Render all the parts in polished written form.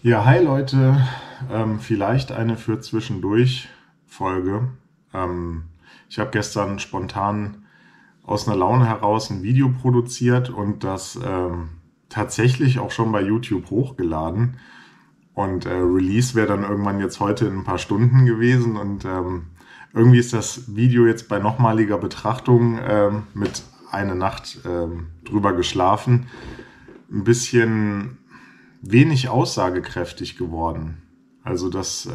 Ja, hi Leute, vielleicht eine für zwischendurch Folge. Ich habe gestern spontan aus einer Laune heraus ein Video produziert und das tatsächlich auch schon bei YouTube hochgeladen. Und Release wäre dann irgendwann jetzt heute in ein paar Stunden gewesen. Und irgendwie ist das Video jetzt bei nochmaliger Betrachtung mit einer Nacht drüber geschlafen ein bisschen wenig aussagekräftig geworden. Also das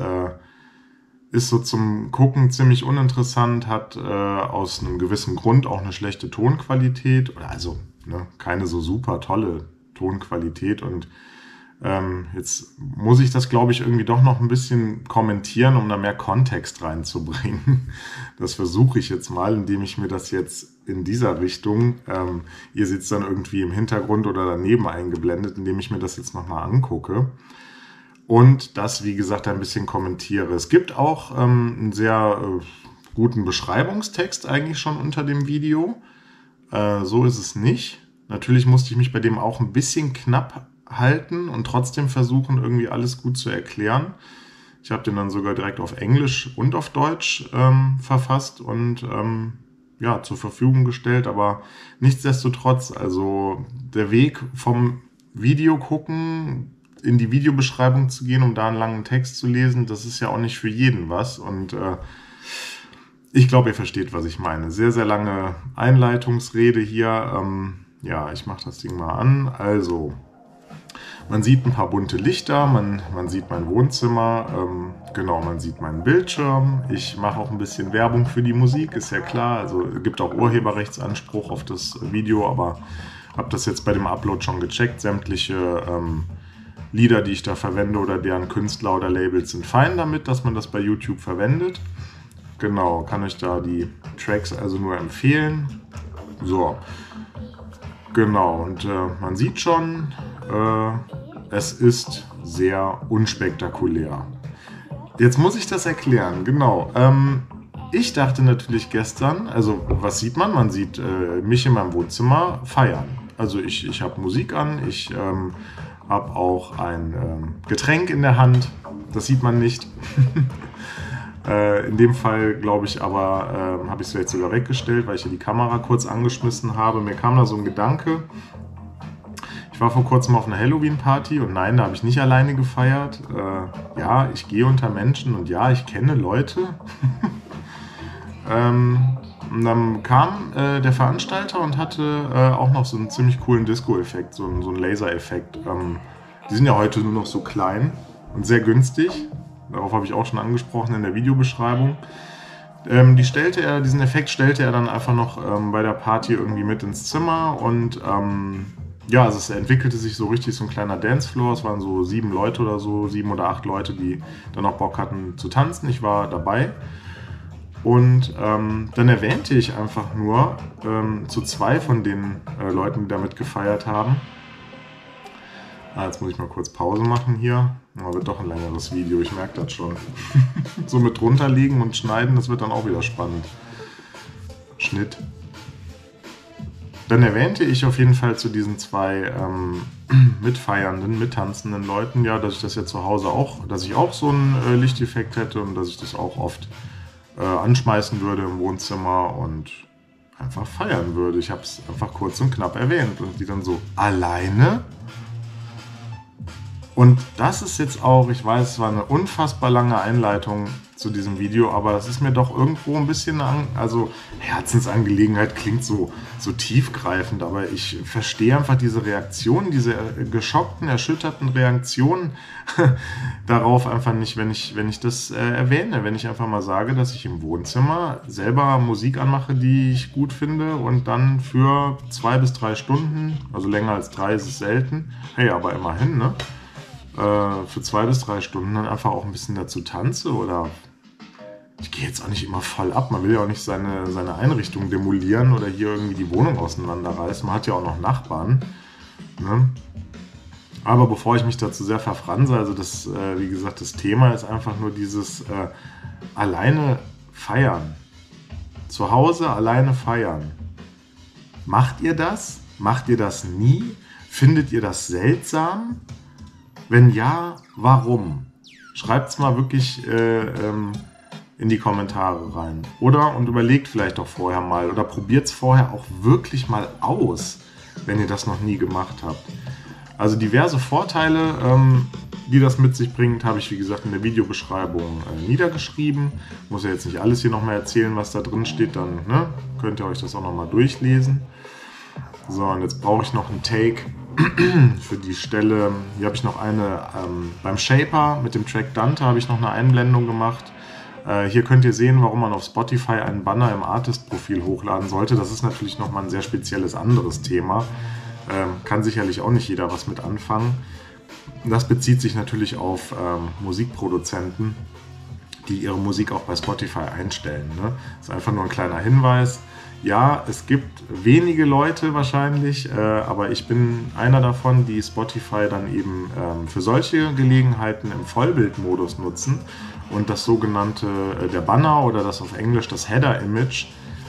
ist so zum Gucken ziemlich uninteressant, hat aus einem gewissen Grund auch eine schlechte Tonqualität, oder also keine so super tolle Tonqualität. Und jetzt muss ich das, glaube ich, irgendwie doch noch ein bisschen kommentieren, um da mehr Kontext reinzubringen. Das versuche ich jetzt mal, indem ich mir das jetzt in dieser Richtung, ihr seht es dann irgendwie im Hintergrund oder daneben eingeblendet, indem ich mir das jetzt nochmal angucke und das, wie gesagt, ein bisschen kommentiere. Es gibt auch einen sehr guten Beschreibungstext eigentlich schon unter dem Video. So ist es nicht. Natürlich musste ich mich bei dem auch ein bisschen knapp halten und trotzdem versuchen, irgendwie alles gut zu erklären. Ich habe den dann sogar direkt auf Englisch und auf Deutsch verfasst und ja, zur Verfügung gestellt, aber nichtsdestotrotz, also der Weg vom Video gucken in die Videobeschreibung zu gehen, um da einen langen Text zu lesen, das ist ja auch nicht für jeden was. Und ich glaube, ihr versteht, was ich meine. Sehr, sehr lange Einleitungsrede hier. Ja, ich mache das Ding mal an. Also, man sieht ein paar bunte Lichter, man sieht mein Wohnzimmer, genau, man sieht meinen Bildschirm. Ich mache auch ein bisschen Werbung für die Musik, ist ja klar. Also es gibt auch Urheberrechtsanspruch auf das Video, aber habe das jetzt bei dem Upload schon gecheckt. Sämtliche Lieder, die ich da verwende oder deren Künstler oder Labels sind fein damit, dass man das bei YouTube verwendet. Genau, kann euch da die Tracks also nur empfehlen. So, genau, und man sieht schon, es ist sehr unspektakulär. Jetzt muss ich das erklären, genau. Ich dachte natürlich gestern, also was sieht man? Man sieht mich in meinem Wohnzimmer feiern. Also ich habe Musik an, ich habe auch ein Getränk in der Hand, das sieht man nicht. In dem Fall glaube ich aber, habe ich es vielleicht sogar weggestellt, weil ich hier die Kamera kurz angeschmissen habe. Mir kam da so ein Gedanke. Ich war vor kurzem auf einer Halloween-Party und nein, da habe ich nicht alleine gefeiert. Ja, ich gehe unter Menschen und ja, ich kenne Leute. Und dann kam der Veranstalter und hatte auch noch so einen ziemlich coolen Disco-Effekt, so einen Laser-Effekt. Die sind ja heute nur noch so klein und sehr günstig. Darauf habe ich auch schon angesprochen in der Videobeschreibung. Diesen Effekt stellte er dann einfach noch bei der Party irgendwie mit ins Zimmer und ja, also es entwickelte sich so richtig so ein kleiner Dancefloor. Es waren so 7 Leute oder so, 7 oder 8 Leute, die dann auch Bock hatten zu tanzen. Ich war dabei. Und dann erwähnte ich einfach nur zu 2 von den Leuten, die damit gefeiert haben. Jetzt muss ich mal kurz Pause machen hier. Wird doch ein längeres Video, ich merke das schon. So mit drunter liegen und schneiden, das wird dann auch wieder spannend. Schnitt. Dann erwähnte ich auf jeden Fall zu diesen 2 mitfeiernden, mittanzenden Leuten, ja, dass ich das ja zu Hause auch, dass ich auch so einen Lichteffekt hätte und dass ich das auch oft anschmeißen würde im Wohnzimmer und einfach feiern würde. Ich habe es einfach kurz und knapp erwähnt und die dann so, alleine? Und das ist jetzt auch, ich weiß, es war eine unfassbar lange Einleitung zu diesem Video, aber das ist mir doch irgendwo ein bisschen, also Herzensangelegenheit klingt so tiefgreifend, aber ich verstehe einfach diese Reaktionen, diese geschockten, erschütterten Reaktionen darauf einfach nicht, wenn ich das erwähne, wenn ich einfach mal sage, dass ich im Wohnzimmer selber Musik anmache, die ich gut finde und dann für 2 bis 3 Stunden, also länger als 3 ist es selten, hey, aber immerhin, ne? Für 2 bis 3 Stunden dann einfach auch ein bisschen dazu tanze oder ich gehe jetzt auch nicht immer voll ab, man will ja auch nicht seine Einrichtung demolieren oder hier irgendwie die Wohnung auseinanderreißen, man hat ja auch noch Nachbarn, ne? Aber bevor ich mich dazu sehr verfranse, also das, wie gesagt, das Thema ist einfach nur dieses alleine feiern, zu Hause alleine feiern. Macht ihr das? Macht ihr das nie? Findet ihr das seltsam? Wenn ja, warum? Schreibt es mal wirklich in die Kommentare rein. Und überlegt vielleicht auch vorher mal oder probiert es vorher auch wirklich mal aus, wenn ihr das noch nie gemacht habt. Also diverse Vorteile, die das mit sich bringt, habe ich wie gesagt in der Videobeschreibung niedergeschrieben. Muss ja jetzt nicht alles hier nochmal erzählen, was da drin steht, dann könnt ihr euch das auch nochmal durchlesen. So, und jetzt brauche ich noch einen Take für die Stelle. Hier habe ich noch eine, beim Shaper mit dem Track Dante habe ich noch eine Einblendung gemacht. Hier könnt ihr sehen, warum man auf Spotify einen Banner im Artist-Profil hochladen sollte. Das ist natürlich nochmal ein sehr spezielles anderes Thema. Kann sicherlich auch nicht jeder was mit anfangen. Das bezieht sich natürlich auf Musikproduzenten, die ihre Musik auch bei Spotify einstellen. Ne? Das ist einfach nur ein kleiner Hinweis. Ja, es gibt wenige Leute wahrscheinlich, aber ich bin einer davon, die Spotify dann eben für solche Gelegenheiten im Vollbildmodus nutzen und das sogenannte, der Banner oder das auf Englisch das Header-Image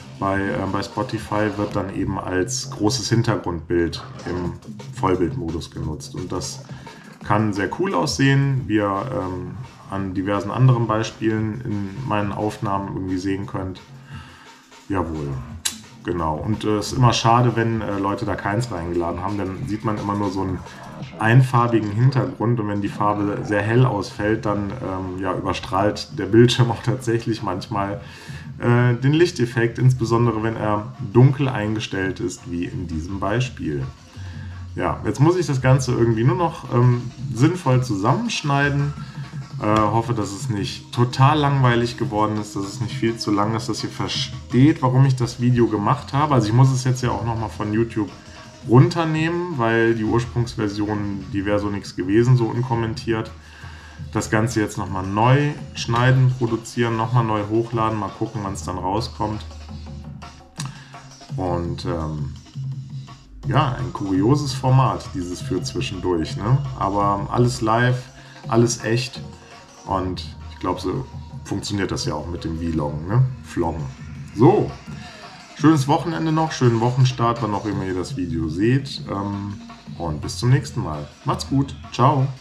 bei Spotify wird dann eben als großes Hintergrundbild im Vollbildmodus genutzt. Und das kann sehr cool aussehen, wie ihr an diversen anderen Beispielen in meinen Aufnahmen irgendwie sehen könnt. Jawohl, genau. Und es ist immer schade, wenn Leute da keins reingeladen haben, dann sieht man immer nur so einen einfarbigen Hintergrund und wenn die Farbe sehr hell ausfällt, dann überstrahlt der Bildschirm auch tatsächlich manchmal den Lichteffekt, insbesondere wenn er dunkel eingestellt ist, wie in diesem Beispiel. Ja, jetzt muss ich das Ganze irgendwie nur noch sinnvoll zusammenschneiden. Hoffe, dass es nicht total langweilig geworden ist, dass es nicht viel zu lang ist, dass ihr versteht, warum ich das Video gemacht habe. Also ich muss es jetzt ja auch nochmal von YouTube runternehmen, weil die Ursprungsversion, die wäre so nichts gewesen, so unkommentiert. Das Ganze jetzt nochmal neu schneiden, produzieren, nochmal neu hochladen, mal gucken, wann es dann rauskommt. Und ein kurioses Format, dieses für zwischendurch, ne? Aber alles live, alles echt und ich glaube, so funktioniert das ja auch mit dem Vloggen, ne? Vloggen. So, schönes Wochenende noch, schönen Wochenstart, wann auch immer ihr das Video seht und bis zum nächsten Mal. Macht's gut, ciao!